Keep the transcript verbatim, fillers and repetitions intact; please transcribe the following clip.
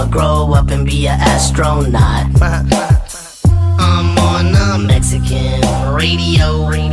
grow up and be an astronaut. I'm on a Mexican radio.